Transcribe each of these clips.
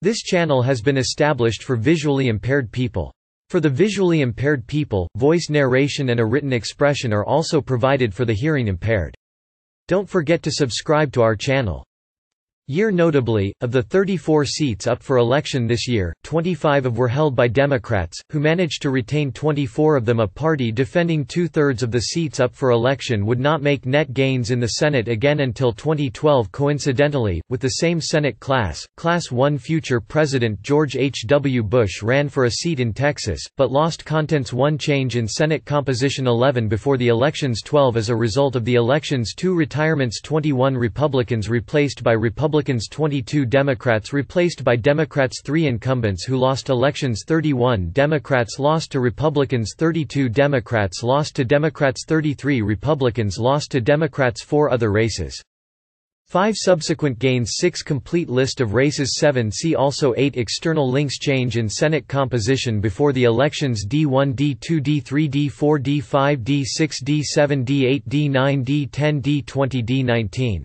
This channel has been established for visually impaired people. For the visually impaired people, voice narration and a written expression are also provided for the hearing impaired. Don't forget to subscribe to our channel. Year notably, of the 34 seats up for election this year, 25 were held by Democrats, who managed to retain 24 of them. A party defending two-thirds of the seats up for election would not make net gains in the Senate again until 2012. Coincidentally, with the same Senate Class 1 future President George H. W. Bush ran for a seat in Texas, but lost contents 1 change in Senate composition 11 before the elections 12 as a result of the elections 2 retirements 21 Republicans replaced by Republicans 22 Democrats replaced by Democrats 3 incumbents who lost elections 31 Democrats lost to Republicans 32 Democrats lost to Democrats 33 Republicans lost to Democrats 4 other races. 5 subsequent gains 6 complete list of races 7 see also 8 external links change in Senate composition before the elections D1 D2 D3 D4 D5 D6 D7 D8 D9 D10 D20 D19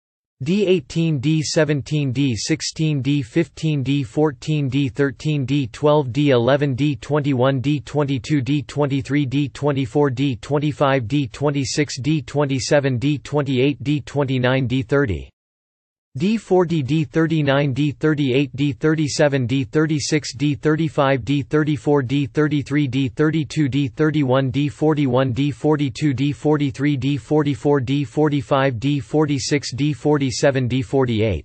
D18 D17 D16 D15 D14 D13 D12 D11 D21 D22 D23 D24 D25 D26 D27 D28 D29 D30 D40 D39 D38 D37 D36 D35 D34 D33 D32 D31 D41 D42 D43 D44 D45 D46 D47 D48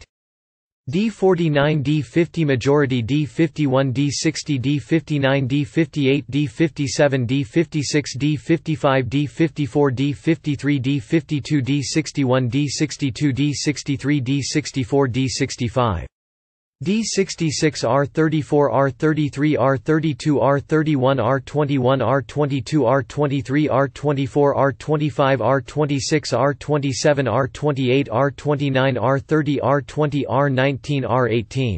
D49 D50 majority D51 D60 D59 D58 D57 D56 D55 D54 D53 D52 D61 D62 D63 D64 D65 D66 R34 R33 R32 R31 R21 R22 R23 R24 R25 R26 R27 R28 R29 R30 R20 R19 R18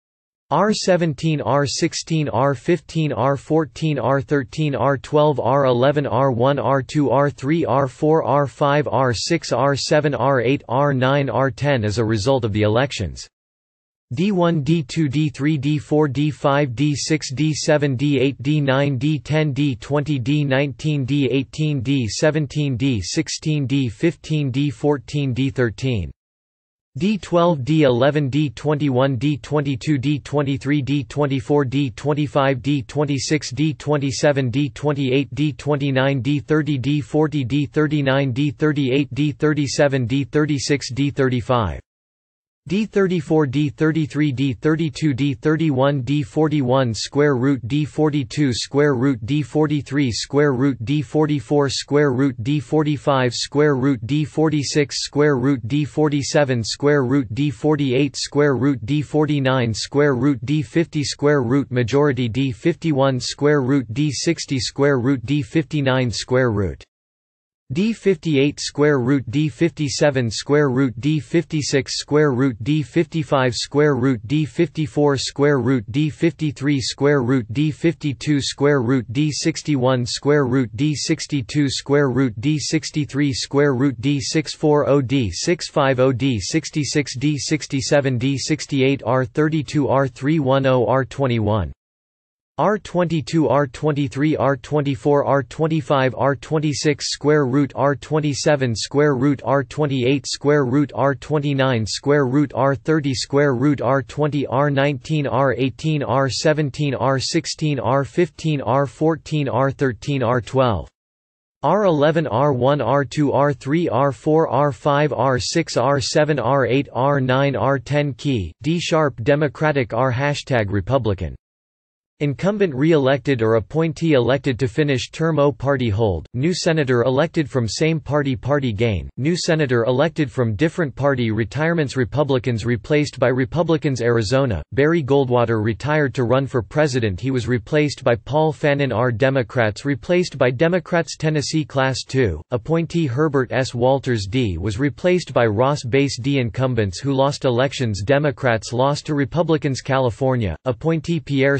R17 R16 R15 R14 R13 R12 R11 R1 R2 R3 R4 R5 R6 R7 R8 R9 R10 as a result of the elections. D1 D2 D3 D4 D5 D6 D7 D8 D9 D10 D20 D19 D18 D17 D16 D15 D14 D13 D12 D11 D21 D22 D23 D24 D25 D26 D27 D28 D29 D30 D40 D39 D38 D37 D36 D35 D34 D33 D32 D31 D41 square root D42 square root D43 square root D44 square root D45 square root D46 square root D47 square root D48 square root D49 square root D50 square root majority D51 square root D60 square root D59 square root D58 square root D57 square root D56 square root D55 square root D54 square root D53 square root D52 square root D61 square root D62 square root D63 square root D640 D650 D66 D67 D68 R32 R310 R21 R22 R23 R24 R25 R26 square root R27 square root R28 square root R29 square root R30 square root R20 R19 R18 R17 R16 R15 R14 R13 R12 R11 R1 R2 R3 R4 R5 R6 R7 R8 R9 R10 Key D# Democratic R # Republican Incumbent re-elected or appointee elected to finish term. O party hold, new senator elected from same party. Party gain, new senator elected from different party. Retirements Republicans replaced by Republicans. Arizona, Barry Goldwater retired to run for president. He was replaced by Paul Fannin. R Democrats replaced by Democrats. Tennessee Class 2, appointee Herbert S. Walters D. was replaced by Ross Base D. Incumbents who lost elections. Democrats lost to Republicans. California, appointee Pierre Salinger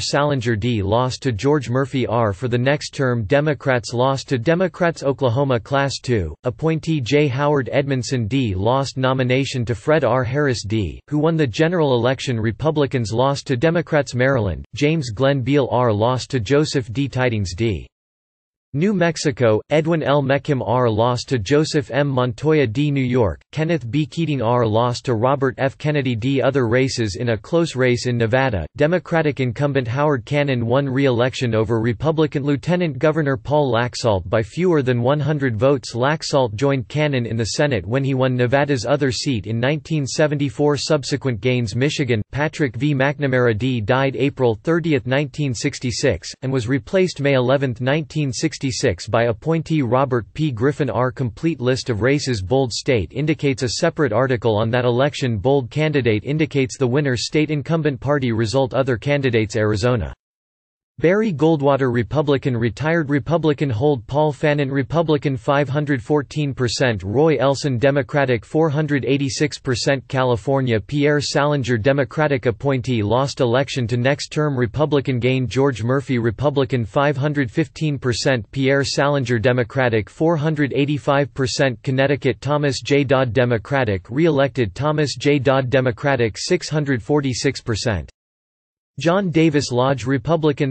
Salinger D. lost to George Murphy R. For the next term, Democrats lost to Democrats. Oklahoma Class 2, appointee J. Howard Edmondson D. lost nomination to Fred R. Harris D., who won the general election. Republicans lost to Democrats. Maryland, James Glenn Beall R. lost to Joseph D. Tidings D. New Mexico, Edwin L. Meckham R. lost to Joseph M. Montoya D. New York, Kenneth B. Keating R. lost to Robert F. Kennedy D. Other races. In a close race in Nevada, Democratic incumbent Howard Cannon won re-election over Republican Lieutenant Governor Paul Laxalt by fewer than 100 votes. Laxalt joined Cannon in the Senate when he won Nevada's other seat in 1974. Subsequent gains. Michigan, Patrick V. McNamara D. died April 30, 1966, and was replaced May 11, 1966 by appointee Robert P. Griffin R. Complete list of races. Bold state indicates a separate article on that election. Bold candidate indicates the winner. State incumbent party result. Other candidates. Arizona, Barry Goldwater Republican, retired Republican. Hold Paul Fannin Republican 514%, Roy Elson Democratic 486%, California, Pierre Salinger Democratic appointee lost election to next term Republican gain. George Murphy Republican 515%, Pierre Salinger Democratic 485%, Connecticut, Thomas J. Dodd Democratic re-elected, Thomas J. Dodd Democratic 646%. John Davis Lodge Republican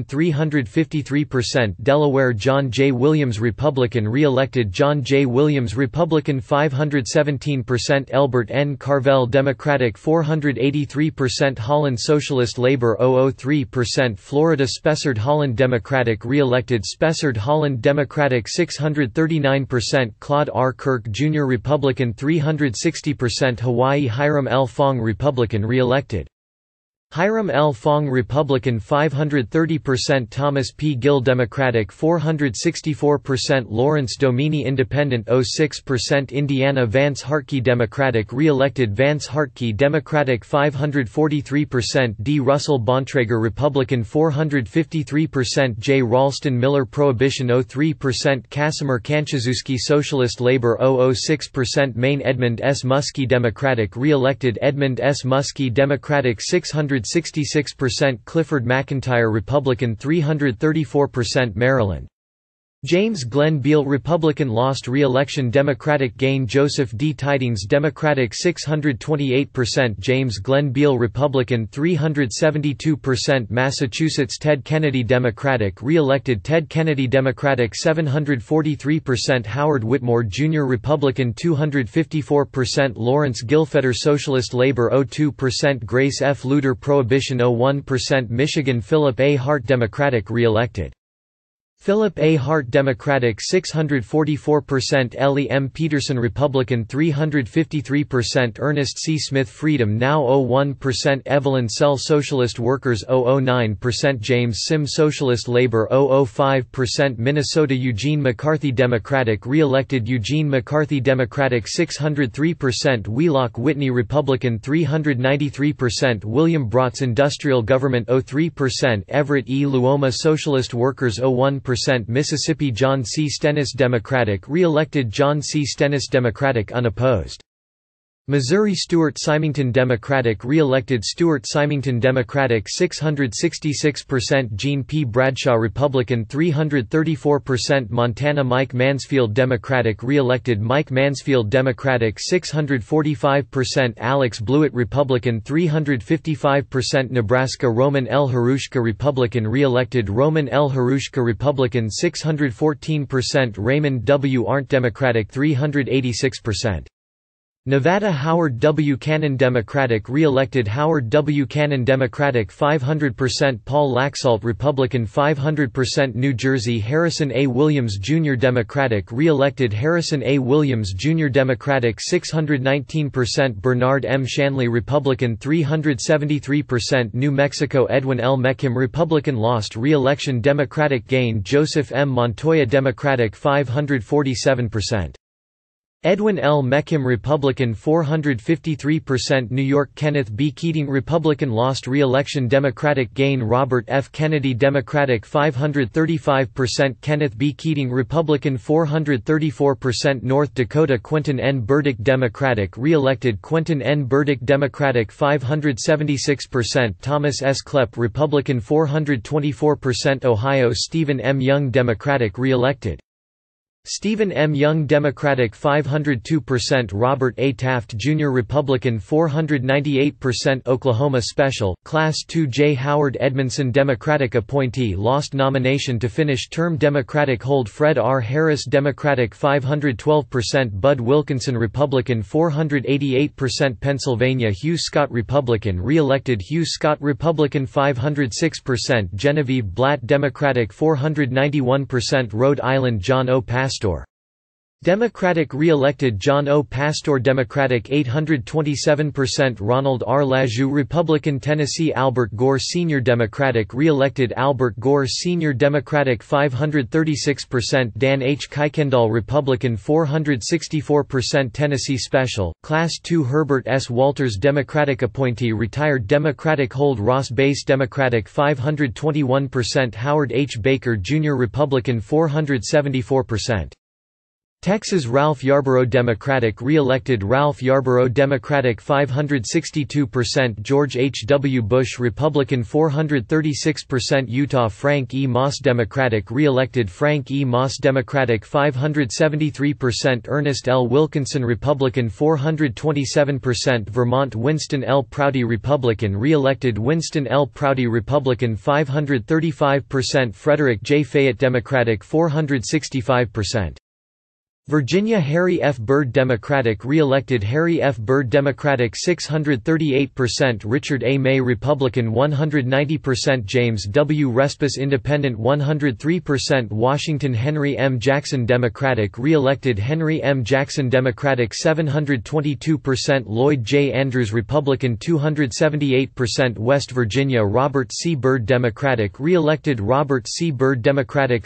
353%, Delaware, John J. Williams Republican re-elected, John J. Williams Republican 517%, Elbert N. Carvel Democratic 483%, Holland Socialist Labor 003%, Florida, Spessard Holland Democratic re-elected, Spessard Holland Democratic 639%, Claude R. Kirk Jr. Republican 360%, Hawaii, Hiram L. Fong Republican re-elected, Hiram L. Fong Republican 530%, Thomas P. Gill Democratic 464%, Lawrence Domini Independent 06%, Indiana, Vance Hartke Democratic re-elected, Vance Hartke Democratic 543%, D. Russell Bontrager Republican 453%, J. Ralston Miller Prohibition 03%, Casimir Kanczewski Socialist Labor 006%, Maine, Edmund S. Muskie Democratic re-elected, Edmund S. Muskie Democratic 666%, Clifford McIntyre Republican 334%, Maryland, James Glenn Beall Republican lost re-election, Democratic gain, Joseph D. Tidings Democratic 628%, James Glenn Beall Republican 372%, Massachusetts, Ted Kennedy Democratic re-elected, Ted Kennedy Democratic 743%, Howard Whitmore Jr. Republican 254%, Lawrence Gilfetter Socialist Labor 02%, Grace F. Luter Prohibition 01%, Michigan, Philip A. Hart Democratic re-elected, Philip A. Hart Democratic 644%, Ellie M. Peterson Republican 353%, Ernest C. Smith Freedom Now 01%, Evelyn Sell Socialist Workers 009%, James Sim Socialist Labor 005%, Minnesota, Eugene McCarthy Democratic re-elected, Eugene McCarthy Democratic 603%, Wheelock Whitney Republican 393%, William Brotz Industrial Government 03%, Everett E. Luoma Socialist Workers 01%, Mississippi, John C. Stennis Democratic re-elected, John C. Stennis Democratic unopposed. Missouri, Stuart Symington Democratic re-elected, Stuart Symington Democratic 666%, Gene P. Bradshaw Republican 334%, Montana, Mike Mansfield Democratic re-elected, Mike Mansfield Democratic 645%, Alex Blewett Republican 355%, Nebraska, Roman L. Harushka Republican re-elected, Roman L. Harushka Republican 614%, Raymond W. Arndt Democratic 386%. Nevada, Howard W. Cannon Democratic re-elected, Howard W. Cannon Democratic 500%, Paul Laxalt Republican 500%, New Jersey, Harrison A. Williams Jr. Democratic re-elected, Harrison A. Williams Jr. Democratic 619%, Bernard M. Shanley Republican 373%, New Mexico, Edwin L. Meckham Republican lost re-election, Democratic gain, Joseph M. Montoya Democratic 547%. Edwin L. Mecham Republican 453%, New York Kenneth B. Keating Republican lost re-election, Democratic gain, Robert F. Kennedy Democratic 535%, Kenneth B. Keating Republican 434%, North Dakota Quentin N. Burdick Democratic re-elected, Quentin N. Burdick Democratic 576%, Thomas S. Klepp Republican 424%, Ohio Stephen M. Young Democratic re-elected, Stephen M. Young Democratic 502%, Robert A. Taft Jr. Republican 498%, Oklahoma Special, Class 2 J. Howard Edmondson Democratic appointee lost nomination to finish term, Democratic hold, Fred R. Harris Democratic 512%, Bud Wilkinson Republican 488%, Pennsylvania Hugh Scott Republican re-elected, Hugh Scott Republican 506%, Genevieve Blatt Democratic 491%, Rhode Island John O. Pastor Democratic re-elected, John O. Pastor Democratic 827%, Ronald R. Lajoux Republican Tennessee Albert Gore Sr. Democratic re-elected, Albert Gore Sr. Democratic 536%, Dan H. Kuykendall Republican 464%, Tennessee Special, Class 2 Herbert S. Walters Democratic appointee retired, Democratic hold, Ross Bass Democratic 521%, Howard H. Baker Jr. Republican 474%. Texas Ralph Yarborough Democratic re-elected, Ralph Yarborough Democratic 562%, George H. W. Bush Republican 436%, Utah Frank E. Moss Democratic re-elected, Frank E. Moss Democratic 573%, Ernest L. Wilkinson Republican 427%, Vermont Winston L. Prouty Republican re-elected, Winston L. Prouty Republican 535%, Frederick J. Fayette Democratic 465%. Virginia Harry F. Byrd Democratic re-elected, Harry F. Byrd Democratic 638%, Richard A. May Republican 190%, James W. Respis Independent 103%, Washington Henry M. Jackson Democratic re-elected, Henry M. Jackson Democratic 722%, Lloyd J. Andrews Republican 278%, West Virginia Robert C. Byrd Democratic re-elected, Robert C. Byrd Democratic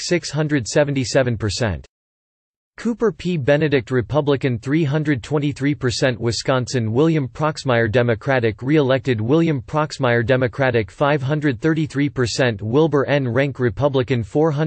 677%. Cooper P. Benedict Republican 323%, Wisconsin William Proxmire Democratic re-elected, William Proxmire Democratic 533%, Wilbur N. Renck Republican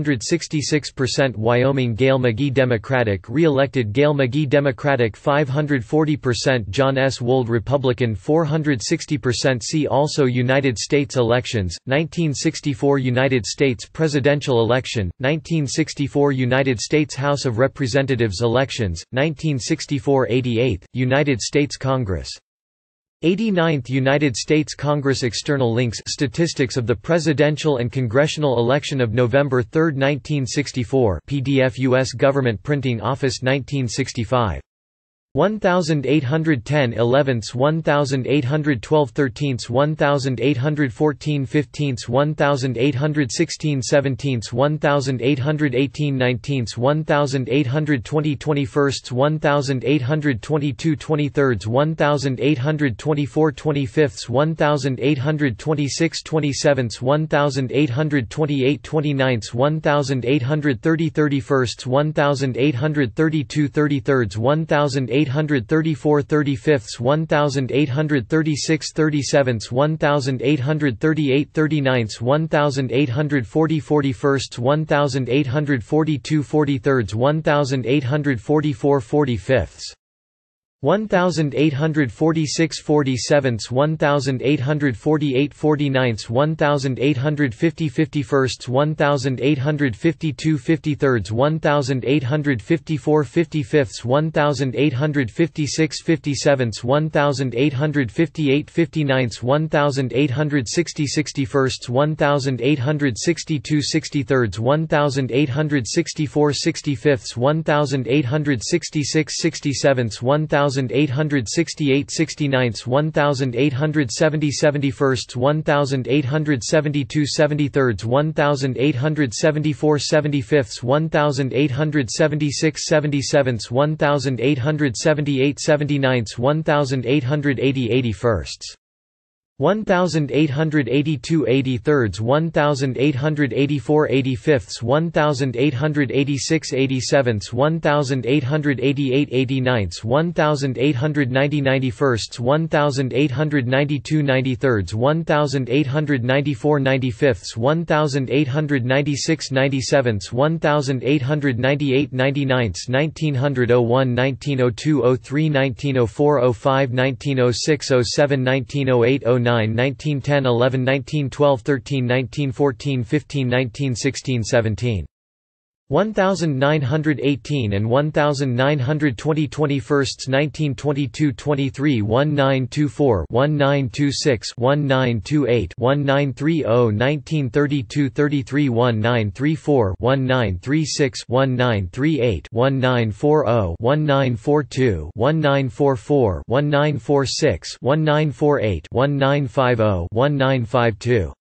466%, Wyoming Gail McGee Democratic re-elected, Gail McGee Democratic 540%, John S. Wold Republican 460%. See also United States elections, 1964 United States presidential election, 1964 United States House of Representatives elections, 1964 88th, United States Congress. 89th United States Congress. External links: Statistics of the presidential and congressional election of November 3, 1964 PDF U.S. Government Printing Office 1965. 1810 11ths 1812 13ths 1814 15ths 1816 17ths 1818 19ths 1820 21sts 1822 23rds 1824 25ths 1826 27ths 1828 29ths 1830 31sts 1832 33rds 1834 35ths 1836 37ths 1838 39ths 1840 41sts 1842 43rds 1844 45ths 1846 47ths 1848 49ths 1850 51sts 1852 53rds 1854 55ths 1856 57ths 1858 59ths 1860 61st 1862 63rds 1864 65ths 1866 67ths 1868 69ths 1870 71st 1872 73rds 1874 75ths 1876 77ths 1878 79ths 1880 81st 1882 83rds 1884 85ths 1886 87ths 1888 89ths 1890 91sts 1892 93rds 1894 95ths 1896 97ths 1898 99ths 1900 01 1902 03 1904 05 1906 07 1908 09 1910 11 1912 13 1914 15 19 16 17 1918 and 1920 21st 1922 23 1924 1926 1928 1930 1932 33 1934 1936 1938 1940 1942 1944 1946 1948 1950 1952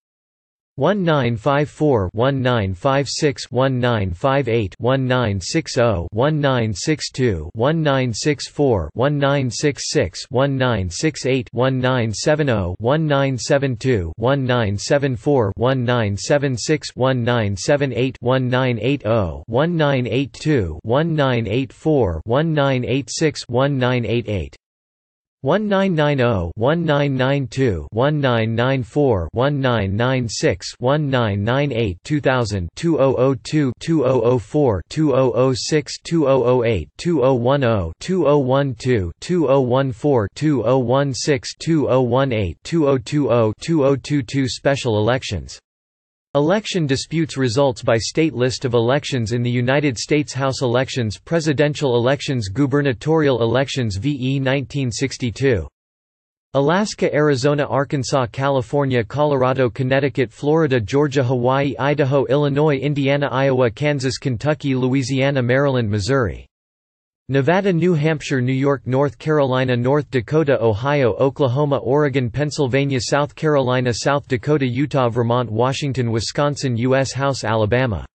1954 1956 1958 1960 1962 1964 1966 1968 1970 1972 1974 1976 1978 1980 1982 1984 1986 1988 1990 1992 1994 1996 1998 2000 2002 2004 2006 2008 2010 2012 2014 2016 2018 2020 2022 Special elections. Election disputes results by state. List of elections in the United States: House elections, presidential elections, gubernatorial elections v.e. 1962. Alaska, Arizona, Arkansas, California, Colorado, Connecticut, Florida, Georgia, Hawaii, Idaho, Illinois, Indiana, Iowa, Kansas, Kentucky, Louisiana, Maryland, Missouri. Nevada, New Hampshire, New York, North Carolina, North Dakota, Ohio, Oklahoma, Oregon, Pennsylvania, South Carolina, South Dakota, Utah, Vermont, Washington, Wisconsin, U.S. House, Alabama.